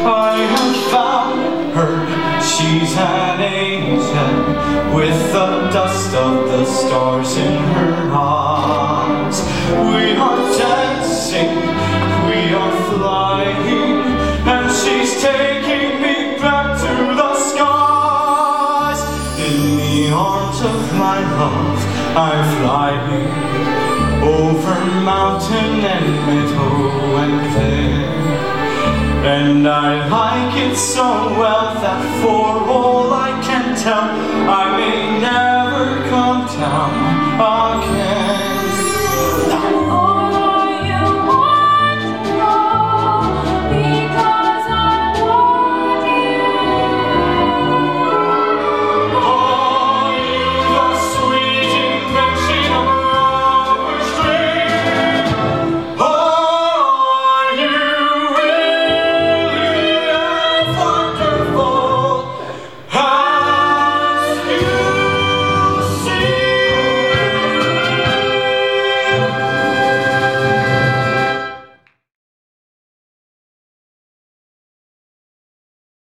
I have found her, she's an angel, with the dust of the stars in her eyes. We are dancing, we are flying, and she's taking me back to the skies. In the arms of my love, I'm flying over mountain and meadow and plain. And I like it so well that for all I can tell, I may never